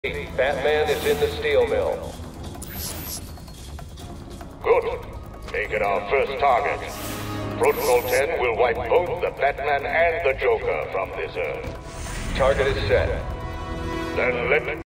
Batman is in the steel mill. Good. Make it our first target. Protocol 10 will wipe both the Batman and the Joker from this Earth. Target is set. Then let